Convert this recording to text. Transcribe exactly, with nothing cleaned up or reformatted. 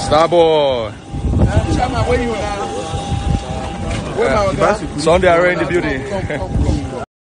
Starboy. Chairman, where you now? Where my Sunday are in the building. Come, come, come.